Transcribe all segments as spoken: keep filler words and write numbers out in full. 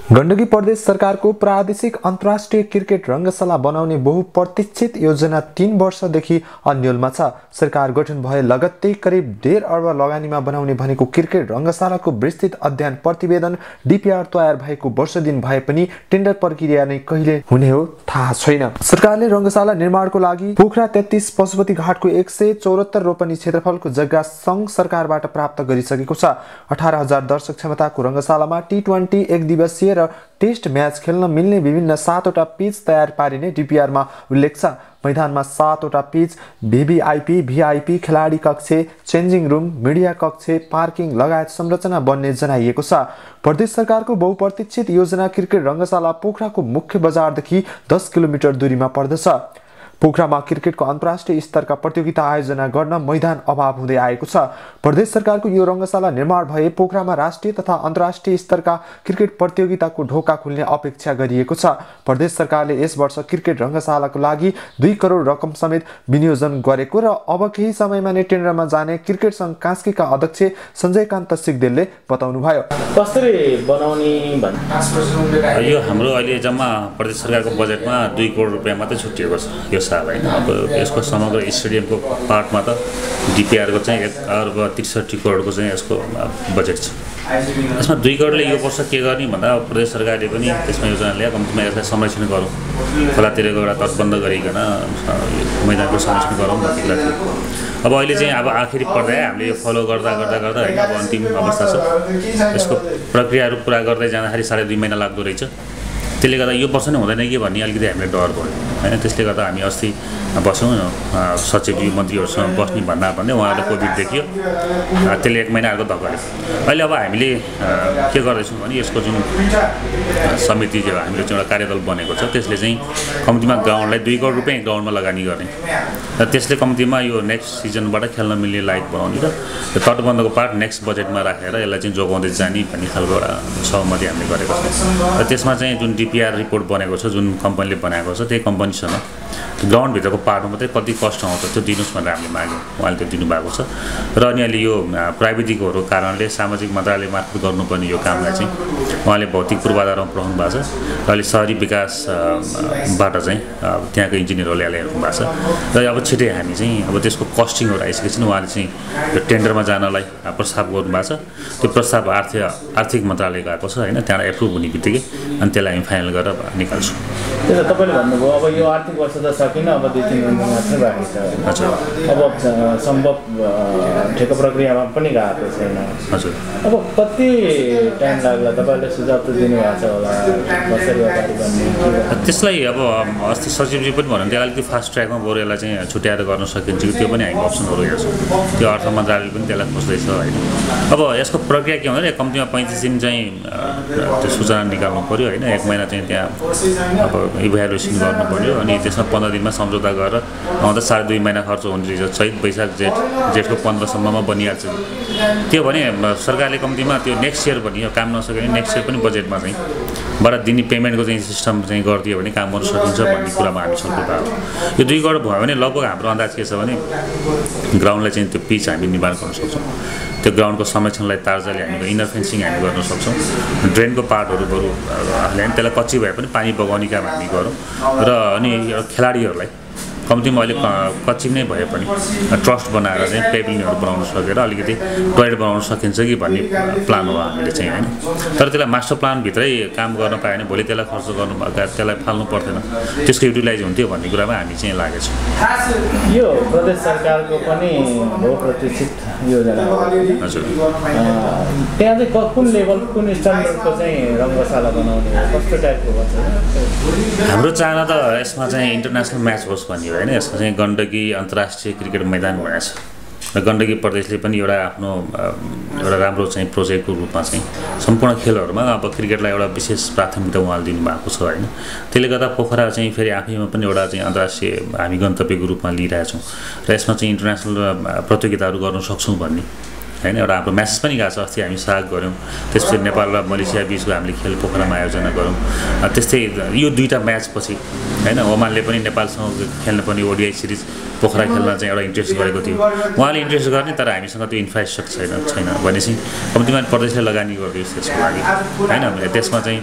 गण्डकी प्रदेश सरकारको प्रादेशिक अन्तर्राष्ट्रिय क्रिकेट रङ्गशाला बनाउने बहुप्रतीक्षित योजना तीन वर्षदेखि अन्यलमा छ। सरकार गठन भए लगत्तै करिब डेढ अर्ब लगानीमा बनाउने भनेको क्रिकेट रङ्गशालाको विस्तृत अध्ययन प्रतिवेदन डीपीआर तयार भएको वर्ष दिन भए पनि टेन्डर प्रक्रिया नै कहिले हुने हो थाहा छैन। सरकारले रङ्गशाला निर्माणको लागि पोखरा तेत्तीस पशुपति घाटको एक सय चौहत्तर रोपनी क्षेत्रफलको जग्गा सङ्घ सरकारबाट प्राप्त गरिसकेको छ। अठार हजार दर्शक क्षमताको रङ्गशालामा टी ट्वेन्टी एक दिवसीय र टेस्ट म्याच खेल्न मिल्ने विभिन्न सातवटा पिच तयार पारिने डीपीआरमा उल्लेख छ। मैदानमा सातवटा पिच, भिभिआइपी, भिआइपी, खेलाडी कक्ष, चेन्जिङ रुम, मिडिया कक्ष, पार्किङ लगायत संरचना बन्ने जनाइएको छ। प्रदेश सरकारको बहुप्रतीक्षित योजना क्रिकेट रङ्गशाला पोखराको मुख्य बजारदेखि दस किलोमिटर दूरीमा पर्दछ। पोखरामा क्रिकेटको अन्तर्राष्ट्रिय स्तरका प्रतियोगिता आयोजना गर्न मैदान अभाव हुँदै आएको छ। प्रदेश सरकारको यो रङ्गशाला निर्माण भए पोखरामा राष्ट्रिय तथा अन्तर्राष्ट्रिय स्तरका क्रिकेट प्रतियोगिताको ढोका खुल्ने अपेक्षा गरिएको छ। प्रदेश सरकारले यस वर्ष क्रिकेट रङ्गशालाको लागि दुई करोड रकम समेत विनियोजन गरेको र अब केही समयमा नै टेन्डरमा जाने क्रिकेट सङ्घ कास्कीका अध्यक्ष सञ्जयकान्त सिग्देलले बताउनुभयो। कसरी बनाउने भन्ने यो हाम्रो अहिले जम्मा प्रदेश सरकारको बजेटमा दुई करोड रुपियाँ मात्रै छुट्टिएको छ यो साल होइन। अब यसको समग्र स्टेडियमको पार्टमा त डिपिआरको चाहिँ एक अर्ब त्रिसठी करोडको चाहिँ यसको बजेट छ। यसमा दुई करोडले यो वर्ष के गर्ने भन्दा प्रदेश सरकारले पनि त्यसमा योजना ल्याए कम्तीमा यसलाई संरक्षण गरौँ, खोलातिरको एउटा तटबन्ध गरिकन मैदानको संरक्षण गरौँ भन्ने थियो। अब अहिले चाहिँ अब आखिरी पर्दा हामीले यो फलो गर्दा गर्दा गर्दा होइन अब अन्तिम अवस्था छ। यसको प्रक्रियाहरू पुरा गर्दै जाँदाखेरि साढे दुई महिना लाग्दो रहेछ। त्यसले गर्दा यो वर्ष नै हुँदैन कि भन्ने अलिकति हामीलाई डर भयो होइन। त्यसले गर्दा हामी अस्ति बस्यौँ सचिवजी मन्त्रीहरूसँग बस्ने भन्दा भन्दै उहाँहरूले कोभिड देखियो, त्यसले एक महिना अर्को धक्का दियो। अहिले अब हामीले के गर्दैछौँ भने यसको जुन समिति जो हामीले चाहिँ एउटा कार्यदल बनेको छ त्यसले चाहिँ कम्तीमा ग्राउन्डलाई दुई करोड रुपियाँ ग्राउन्डमा लगानी गर्ने र त्यसले कम्तीमा यो नेक्स्ट सिजनबाट खेल्न मिल्ने लायक बनाउने र तटबन्धको पार्ट नेक्स्ट बजेटमा राखेर यसलाई चाहिँ जोगाउँदै जाने भन्ने खालको एउटा सहमति हामीले गरेको छौँ। र त्यसमा चाहिँ जुन डिपिआर रिपोर्ट बनेको छ, जुन कम्पनीले बनाएको छ, त्यही कम्पनीसँग ग्राउन्डभित्रको पार्टमा मात्रै कति कस्ट आउँछ त्यो दिनुहोस् भनेर हामीले माग्यौँ। उहाँले त्यो दिनुभएको छ र अनि अहिले यो प्राविधिकहरूको कारणले सामाजिक मन्त्रालय मार्फत गर्नुपर्ने यो कामलाई चाहिँ उहाँले भौतिक पूर्वाधारमा पुऱ्याउनु भएको छ र अहिले शहरी विकासबाट चाहिँ त्यहाँको इन्जिनियरहरूले ल्याइरहनु भएको छ र अब छिटै हामी चाहिँ अब त्यसको कस्टिङहरू आइसकेपछि उहाँले चाहिँ यो टेन्डरमा जानलाई प्रस्ताव गर्नुभएको छ। त्यो प्रस्ताव आर्थिक आर्थिक मन्त्रालय गएको छ होइन, त्यहाँबाट एप्रुभ हुने बित्तिकै अनि त्यसलाई हामी फाइनल गरेर निकाल्छौँ। त्यसो तपाईँले भन्नुभयो अब यो आर्थिक वर्ष त सकिन, अब दुई तिन महिना मात्रै बाँकी छ। हजुर, अब सम्भव ठेको प्रक्रियामा पनि गएको छैन। हजुर, अब कति टाइम लाग्ला? तपाईँले सुझाव त दिनुभएको छ होला कसरी अगाडि बढ्ने त्यसलाई। अब अस्ति सचिवजी पनि भन्नुहुन्थ्यो अलिकति फास्ट ट्र्याकमा बरु यसलाई चाहिँ छुट्याएर गर्न सकिन्छ कि त्यो पनि हामी अप्सनहरू हेर्छौँ। त्यो अर्थ मन्त्रालयले पनि त्यसलाई खोज्दैछ होइन। अब यसको प्रक्रिया के भन्दा कम्तीमा पैँतिस दिन चाहिँ त्यो सूचना निकाल्नु पऱ्यो होइन। एक महिना चाहिँ त्यहाँ अब इभ्यालुएसन गर्नु पऱ्यो अनि त्यसमा पन्ध्र दिनमा सम्झौता गरेर आउँदा साढे दुई महिना खर्च हुने रहेछ। चैत वैशाख जेठ जेठको पन्ध्रसम्ममा बनिहाल्छ। त्यो भने सरकारले कम्तीमा त्यो नेक्स्ट इयर भनियो काम नसक्यो भने नेक्स्ट इयर पनि बजेटमा चाहिँ बाट दिने पेमेन्टको चाहिँ सिस्टम चाहिँ गरिदियो भने काम गर्न सकिन्छ भन्ने कुरामा हामी छलफल भएको। यो दुई करोड भयो भने लगभग हाम्रो अन्दाज के छ भने ग्राउन्डलाई चाहिँ त्यो पिच हामी निर्माण गर्न सक्छौँ। त्यो ग्राउन्डको संरक्षणलाई तार्जाले हामीले इनर फेन्सिङ हामी गर्न सक्छौँ। ड्रेनको पार्टहरू बरु हाल्यो भने त्यसलाई कच्ची भए पनि पानी बगाउने काम हामी गरौँ र अनि खेलाडीहरूलाई कम्तीमा अहिले कच्ची नै भए पनि ट्रस्ट बनाएर चाहिँ पेभिलियनहरू बनाउन सकेर अलिकति टोयलेट बनाउन सकिन्छ कि भन्ने प्लान हो हामीले चाहिँ होइन। तर त्यसलाई मास्टर प्लानभित्रै काम गर्न पायो भने भोलि त्यसलाई खर्च गर्नु त्यसलाई फाल्नु पर्दैन, त्यसको युटिलाइज हुन्थ्यो भन्ने कुरामा हामी चाहिँ लागेको छौँ। यो प्रदेश सरकारको पनि बहुप्रतीक्षित योजना हो। हजुर, त्यहाँ चाहिँ कुन लेभल कुन स्ट्यान्डर्डको चाहिँ रङ्गशाला बनाउने कस्तो टाइपको भन्छ? हाम्रो चाहना त यसमा चाहिँ इन्टरनेसनल म्याच होस् भन्ने हो होइन। यसमा चाहिँ गण्डकी अन्तर्राष्ट्रिय क्रिकेट मैदान भनेको छ र गण्डकी प्रदेशले पनि एउटा आफ्नो एउटा राम्रो चाहिँ प्रोजेक्टको रूपमा चाहिँ सम्पूर्ण खेलहरूमा अब क्रिकेटलाई एउटा विशेष प्राथमिकता उहाँले दिनुभएको छ होइन। त्यसले गर्दा पोखरा चाहिँ फेरि आफैमा पनि एउटा चाहिँ अन्तर्राष्ट्रिय हामी गन्तव्यको रूपमा लिइरहेछौँ र यसमा चाहिँ इन्टरनेसनल प्रतियोगिताहरू गर्न सक्छौँ भन्ने होइन एउटा हाम्रो म्यासेज पनि गएको छ। अस्ति हामी साग गऱ्यौँ, त्यसपछि नेपाल र मलेसिया बिचको हामीले खेल पोखरामा आयोजना गरौँ। त्यस्तै यो दुईवटा म्याचपछि होइन ओमानले पनि नेपालसँग खेल्न पनि ओडिआई सिरिज पोखरा खेल्न चाहिँ एउटा इन्ट्रेस्ट गरेको थियो। उहाँले इन्ट्रेस्ट गर्ने तर हामीसँग त्यो इन्फ्रास्ट्रक्चर छैन छैन भनेपछि कम्तीमा प्रदेशले लगानी गरिदियोस् त्यसको लागि होइन। त्यसमा चाहिँ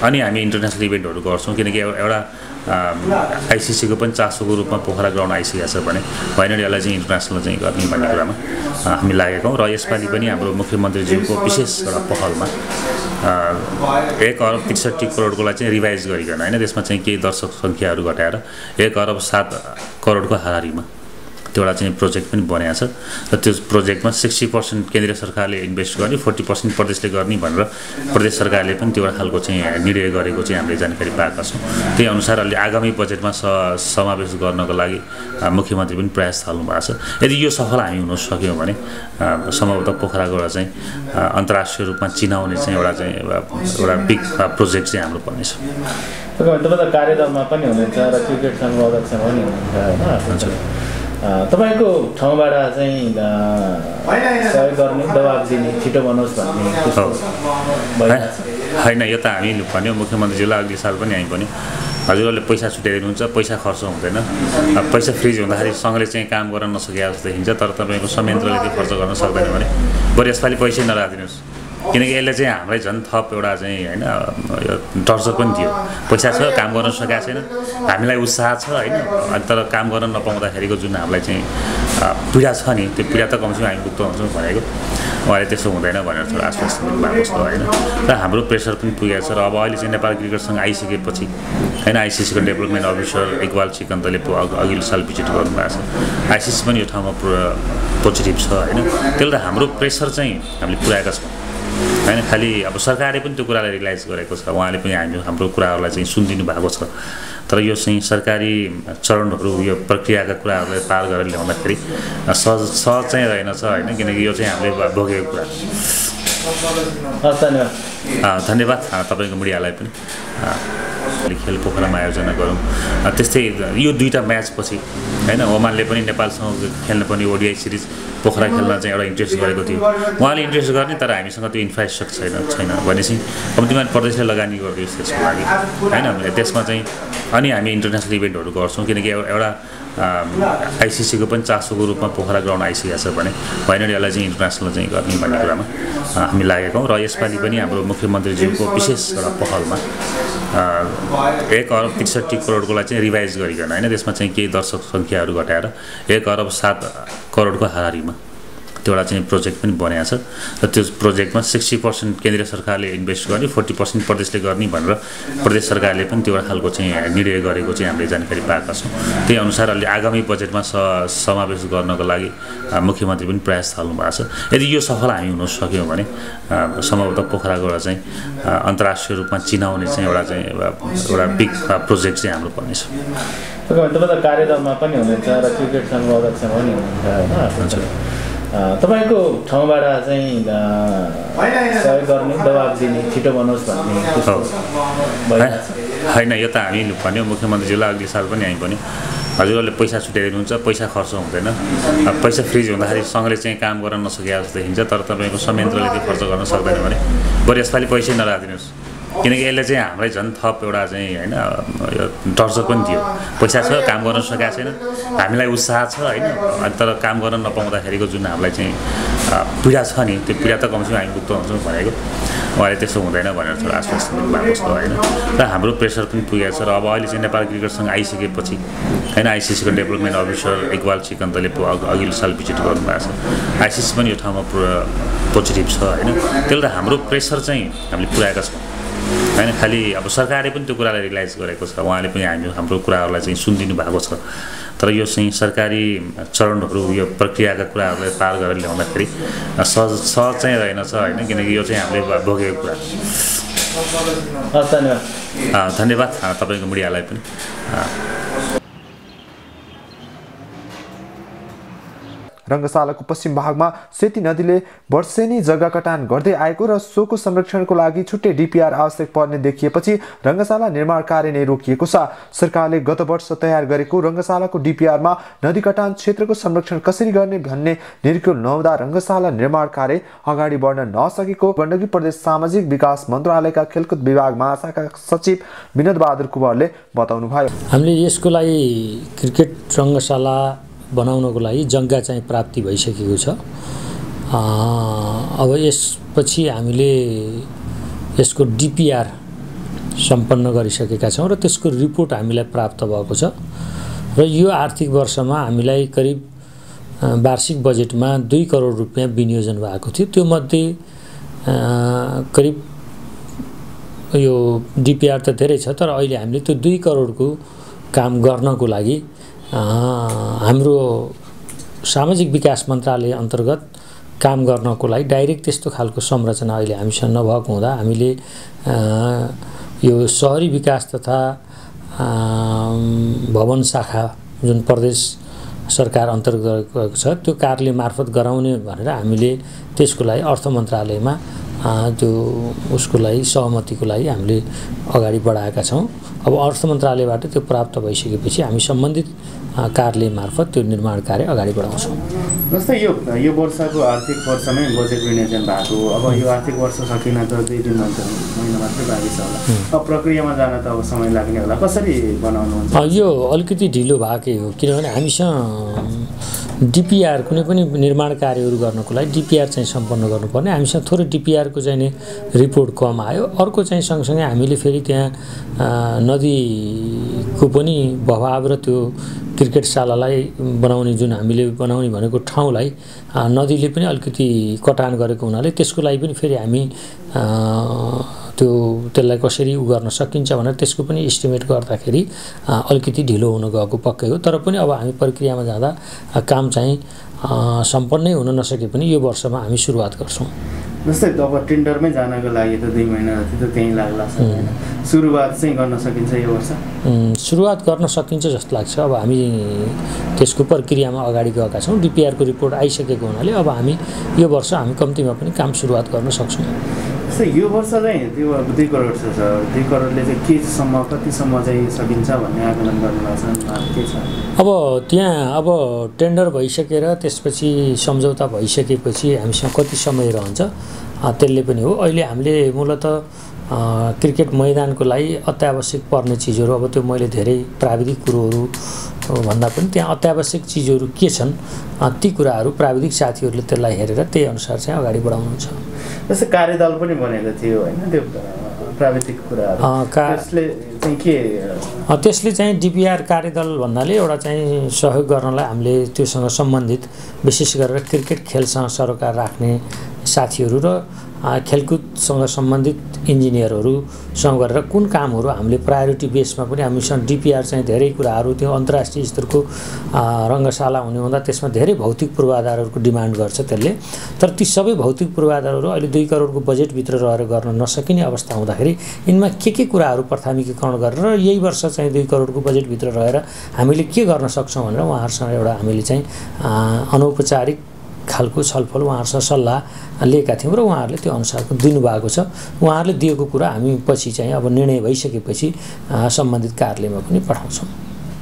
अनि हामी इन्टरनेसनल इभेन्टहरू गर्छौँ किनकि एउटा आइसिसीको पनि चासोको रूपमा पोखरा ग्राउन्ड आइसकेको छ भने होइन यसलाई चाहिँ इन्टरनेसनल चाहिँ गर्ने भन्ने कुरामा हामी लागेका हौँ र यसपालि पनि हाम्रो मुख्यमन्त्रीज्यूको विशेष एउटा पहलमा एक अरब त्रिसठी करोडकोलाई चाहिँ रिभाइज गरिकन होइन त्यसमा चाहिँ केही दर्शक सङ्ख्याहरू घटाएर एक अरब सात करोडको हाराहारीमा त्यो एउटा चाहिँ प्रोजेक्ट पनि बनाएको छ र त्यो प्रोजेक्टमा सिक्सटी पर्सेन्ट केन्द्रीय सरकारले इन्भेस्ट गर्ने फोर्टी पर्सेन्ट प्रदेशले गर्ने भनेर प्रदेश सरकारले पनि त्यो एउटा खालको चाहिँ निर्णय गरेको चाहिँ हामीले जानकारी पाएका छौँ। त्यही अनुसार अहिले आगामी बजेटमा स समावेश गर्नको लागि मुख्यमन्त्री पनि प्रयास थाल्नु भएको छ। यदि यो सफल हामी हुन सक्यौँ भने सम्भवतः पोखराको एउटा चाहिँ अन्तर्राष्ट्रिय रूपमा चिनाउने चाहिँ एउटा चाहिँ एउटा बिग प्रोजेक्ट चाहिँ हाम्रो पर्नेछ। तपाईँ त कार्यदलमा पनि हुनुहुन्छ र क्रिकेट सङ्घको अध्यक्षमा पनि हुनुहुन्छ होइन। तपाईँको ठाउँबाट चाहिँ सहयोग गर्ने दबाब दिने छिटो बनोस् भन्ने होइन यो त हामी भन्यो मुख्यमन्त्रीज्यूलाई अघिल्लो साल पनि हामी भन्यो हजुरहरूले पैसा छुट्याइदिनुहुन्छ पैसा खर्च हुँदैन पैसा फ्रिज हुँदाखेरि सँगले चाहिँ काम गर्न नसकेको जस्तो देखिन्छ तर तपाईँको संयन्त्रले त्यो खर्च गर्न सक्दैन भने बरु यसपालि पैसै नराखिदिनुहोस् किनकि यसले चाहिँ हामीलाई झन् थप एउटा चाहिँ होइन टर्चर पनि थियो पैसा छ काम गर्न सकेको छैन हामीलाई उत्साह छ होइन तर काम गर्न नपाउँदाखेरिको जुन हामीलाई चाहिँ पीडा छ नि त्यो पीडा त कमसेकम हामी मुक्त हुन्छौँ भनेको उहाँले त्यसो हुँदैन भनेर थोडा आश्वासन दिनुभएको छ होइन र हाम्रो प्रेसर पनि पुगेको छ र अब अहिले चाहिँ नेपाल क्रिकेट सङ्घ आइसकेपछि होइन आइसिसीको डेभलपमेन्ट अफिसर इकबाल चिकन्तले अघिल्लो साल भिजिट गर्नुभएको छ आइसिसी पनि यो ठाउँमा पुरा पोजिटिभ छ होइन त्यसले त हाम्रो प्रेसर चाहिँ हामीले पुऱ्याएका छौँ होइन खालि अब सरकारले पनि त्यो कुरालाई रियलाइज गरेको छ उहाँले पनि हामी हाम्रो कुराहरूलाई चाहिँ सुनिदिनु भएको छ तर यो चाहिँ सरकारी चरणहरू यो प्रक्रियाका कुराहरूलाई पार गरेर ल्याउँदाखेरि सहज सहज चाहिँ रहेनछ होइन किनकि यो चाहिँ हामीले भोगेको कुरा। धन्यवाद धन्यवाद तपाईँको मिडियालाई पनि खेल पोखरामा आयोजना गरौँ। त्यस्तै यो दुईवटा म्याचपछि होइन ओमानले पनि नेपालसँग खेल्न पनि ओडिआई सिरिज पोखरा खेल्न चाहिँ एउटा इन्ट्रेस्ट गरेको थियो उहाँले इन्ट्रेस्ट गर्ने तर हामीसँग त्यो इन्फ्रास्ट्रक्चर छैन छैन भनेपछि कम्तीमा प्रदेशले लगानी गरिदियोस् त्यसको लागि होइन त्यसमा चाहिँ अनि हामी इन्टरनेसनल इभेन्टहरू गर्छौँ किनकि एउटा आइसिसीको पनि चासोको रूपमा पोखरा ग्राउन्ड आइसकेको छ भने होइन यसलाई चाहिँ इन्टरनेसनल चाहिँ गर्ने भन्ने कुरामा हामी लागेका हौँ र यसपालि पनि हाम्रो मुख्यमन्त्रीज्यूको विशेष एउटा पहलमा एक अरब त्रिसठी करोडकोलाई चाहिँ रिभाइज गरिकन होइन त्यसमा चाहिँ केही दर्शक सङ्ख्याहरू घटाएर एक अरब सात करोडको हाराहारीमा त्यो एउटा चाहिँ प्रोजेक्ट पनि बनाएको छ र त्यो प्रोजेक्टमा सिक्सटी पर्सेन्ट केन्द्रीय सरकारले इन्भेस्ट गर्ने फोर्टी पर्सेन्ट प्रदेशले गर्ने भनेर प्रदेश सरकारले पनि त्यो एउटा खालको चाहिँ निर्णय गरेको चाहिँ हामीले जानकारी पाएका छौँ। त्यही अनुसार अहिले आगामी बजेटमा स समावेश गर्नको लागि मुख्यमन्त्री पनि प्रयास थाल्नु भएको छ। यदि यो सफल हामी हुन सक्यौँ भने सम्भवतः पोखराको एउटा चाहिँ अन्तर्राष्ट्रिय रूपमा चिनाउने चाहिँ एउटा चाहिँ एउटा बिग प्रोजेक्ट चाहिँ हाम्रो पर्नेछ। तपाईँ त कार्यदलमा पनि हुनुहुन्छ र क्रिकेट सङ्घको अध्यक्षमा पनि हुनुहुन्छ होइन। तपाईँको ठाउँबाट चाहिँ सहयोग गर्ने दबाब दिने छिटो बनोस् भन्ने होइन यो त हामी भन्यो मुख्यमन्त्रीज्यूलाई अघिल्लो साल पनि हामी भन्यो हजुरहरूले पैसा छुट्याइदिनुहुन्छ पैसा खर्च हुँदैन पैसा फ्रिज हुँदाखेरि सँगले चाहिँ काम गर्न नसकेको जस्तो देखिन्छ तर तपाईँको संयन्त्रले त्यो खर्च गर्न सक्दैन भने बरु यसपालि पैसै नराखिदिनुहोस् किनकि यसले चाहिँ हामीलाई झन् थप एउटा चाहिँ होइन टर्चर पनि थियो पैसा छ काम गर्न सकेको छैन हामीलाई उत्साह छ होइन तर काम गर्न नपाउँदाखेरिको जुन हामीलाई चाहिँ पीडा छ नि त्यो पीडा त कमसेकम हामी मुक्त हुन्छौँ भनेको उहाँले त्यसो हुँदैन भनेर थोडा आश्वासन दिनुभएको छ होइन र हाम्रो प्रेसर पनि पुगेको छ र अब अहिले चाहिँ नेपाल क्रिकेट सङ्घ आइसकेपछि होइन आइसिसीको डेभलपमेन्ट अफिसर इकबाल चिकन्तले अघिल्लो साल भिजिट गर्नुभएको छ आइसिसी पनि यो ठाउँमा पुरा पोजिटिभ छ होइन त्यसले त हाम्रो प्रेसर चाहिँ हामीले पुऱ्याएका छौँ होइन खालि अब सरकारले पनि त्यो कुरालाई रियलाइज गरेको छ उहाँले पनि हामी हाम्रो कुराहरूलाई चाहिँ सुनिदिनु भएको छ तर यो चाहिँ सरकारी चरणहरू यो प्रक्रियाका कुराहरूलाई पार गरेर ल्याउँदाखेरि सहज सहज चाहिँ रहेनछ होइन किनकि यो चाहिँ हामीले भोगेको कुरा। धन्यवाद धन्यवाद तपाईँको मिडियालाई पनि। रङ्गशालाको पश्चिम भागमा सेती नदीले वर्षेनी जग्गा कटान गर्दै आएको र सोको संरक्षणको लागि छुट्टै डिपिआर आवश्यक पर्ने देखिएपछि रङ्गशाला निर्माण कार्य नै रोकिएको छ। सरकारले गत वर्ष तयार गरेको रङ्गशालाको डिपिआरमा नदी कटान क्षेत्रको संरक्षण कसरी गर्ने भन्ने निर्णय नहुँदा रङ्गशाला निर्माण कार्य अगाडि बढ्न नसकेको गण्डकी प्रदेश सामाजिक विकास मन्त्रालयका खेलकुद विभाग महाशाखा सचिव विनोद बहादुर कुँवरले बताउनुभयो। हामीले यसको लागि क्रिकेट रङ्गशाला बनाउनको लागि जग्गा चाहिँ प्राप्ति भइसकेको छ। अब यसपछि हामीले यसको डिपिआर सम्पन्न गरिसकेका छौँ र त्यसको रिपोर्ट हामीलाई प्राप्त भएको छ र यो आर्थिक वर्षमा हामीलाई करिब वार्षिक बजेटमा दुई करोड रुपियाँ विनियोजन भएको थियो। त्यो मध्ये करिब यो डिपिआर त धेरै छ, तर अहिले हामीले त्यो दुई करोडको काम गर्नको लागि हाम्रो सामाजिक विकास मन्त्रालय अन्तर्गत काम गर्नको लागि डाइरेक्ट त्यस्तो खालको संरचना अहिले हामीसँग नभएको हुँदा हामीले यो शहरी विकास तथा भवन शाखा जुन प्रदेश सरकार अन्तर्गत गएको छ त्यो कार्यालय मार्फत गराउने भनेर हामीले त्यसको लागि अर्थ मन्त्रालयमा त्यो उसको लागि सहमतिको लागि हामीले अगाडि बढाएका छौँ। अब अर्थ मन्त्रालयबाट त्यो प्राप्त भइसकेपछि हामी सम्बन्धित कार्यालय मार्फत त्यो निर्माण कार्य अगाडि बढाउँछौँ। जस्तै यो यो वर्षको आर्थिक वर्षमै बजेट विनियोजन भएको, अब यो आर्थिक वर्ष सकिन त दुई दिन महिना मात्रै बाँकी छ होला, अब प्रक्रियामा जान त अब समय लाग्ने होला, कसरी बनाउनुहुन्छ? यो अलिकति ढिलो भएकै हो, किनभने हामीसँग डिपिआर कुनै पनि निर्माण कार्यहरू गर्नको लागि डिपिआर चाहिँ सम्पन्न गर्नुपर्ने, हामीसँग थोरै डिपिआरको चाहिँ नि रिपोर्ट कम आयो। अर्को चाहिँ सँगसँगै हामीले फेरि त्यहाँ नदीको पनि बहाव र त्यो क्रिकेट शालालाई बनाउने जुन हामीले बनाउने भनेको ठाउँलाई नदीले पनि अलिकति कटान गरेको हुनाले त्यसको लागि पनि फेरि हामी त्यो त्यसलाई कसरी उ गर्न सकिन्छ भनेर त्यसको पनि एस्टिमेट गर्दाखेरि अलिकति ढिलो हुन गएको पक्कै हो। तर पनि अब हामी प्रक्रियामा जाँदा काम चाहिँ सम्पन्नै हुन नसके पनि यो वर्षमा हामी सुरुवात गर्छौँ। जस्तै अब टेन्डरमै जानको लागि त दुई महिना जति त त्यहीँ लाग्ला, सुरुवात चाहिँ गर्न सकिन्छ यो वर्ष? सुरुवात गर्न सकिन्छ जस्तो लाग्छ। अब हामी त्यसको प्रक्रियामा अगाडि गएका छौँ, डिपिआरको रिपोर्ट आइसकेको हुनाले अब हामी यो वर्ष हामी कम्तीमा पनि काम सुरुवात गर्न सक्छौँ। जस्तै यो वर्ष चाहिँ त्यो दुई करोड छ, दुई करोडले चाहिँ केसम्म कतिसम्म चाहिँ सकिन्छ भन्ने आकलन गर्नुभएको छ के छ? अब त्यहाँ अब टेन्डर भइसकेर त्यसपछि सम्झौता भइसकेपछि हामीसँग कति समय रहन्छ त्यसले पनि हो। अहिले हामीले मूलत क्रिकेट मैदानको लागि अत्यावश्यक पर्ने चिजहरू, अब त्यो मैले धेरै प्राविधिक कुरोहरू भन्दा पनि त्यहाँ अत्यावश्यक चिजहरू के छन् ती कुराहरू प्राविधिक साथीहरूले त्यसलाई हेरेर त्यही अनुसार चाहिँ अगाडि बढाउनुहुन्छ। जस्तै कार्यदल पनि बनेको थियो होइन, त्यो प्राविधिक कुराहरू त्यसले चाहिँ के त्यसले चाहिँ डिपिआर कार्यदल भन्नाले एउटा चाहिँ सहयोग गर्नलाई हामीले त्योसँग सम्बन्धित विशेष गरेर क्रिकेट खेलसँग सरोकार राख्ने साथीहरू र खेलकुदसँग सम्बन्धित इन्जिनियरहरूसँग गरेर कुन कामहरू हामीले प्रायोरिटी बेसमा पनि हामीसँग डिपिआर चाहिँ धेरै कुराहरू त्यो अन्तर्राष्ट्रिय स्तरको रङ्गशाला हुने हुँदा त्यसमा धेरै भौतिक पूर्वाधारहरूको डिमान्ड गर्छ त्यसले। तर ती सबै भौतिक पूर्वाधारहरू अहिले दुई करोडको बजेटभित्र रहेर गर्न नसकिने अवस्था हुँदाखेरि यिनमा के के कुराहरू प्राथमिकीकरण गरेर यही वर्ष चाहिँ दुई करोडको बजेटभित्र रहेर हामीले के गर्न सक्छौँ भनेर उहाँहरूसँग एउटा हामीले चाहिँ अनौपचारिक खालको छलफल उहाँहरूसँग सल्लाह लिएका थियौँ र उहाँहरूले त्यो अनुसारको दिनुभएको छ। उहाँहरूले दिएको कुरा हामी पछि चाहिँ अब निर्णय भइसकेपछि सम्बन्धित कार्यालयमा पनि पठाउँछौँ।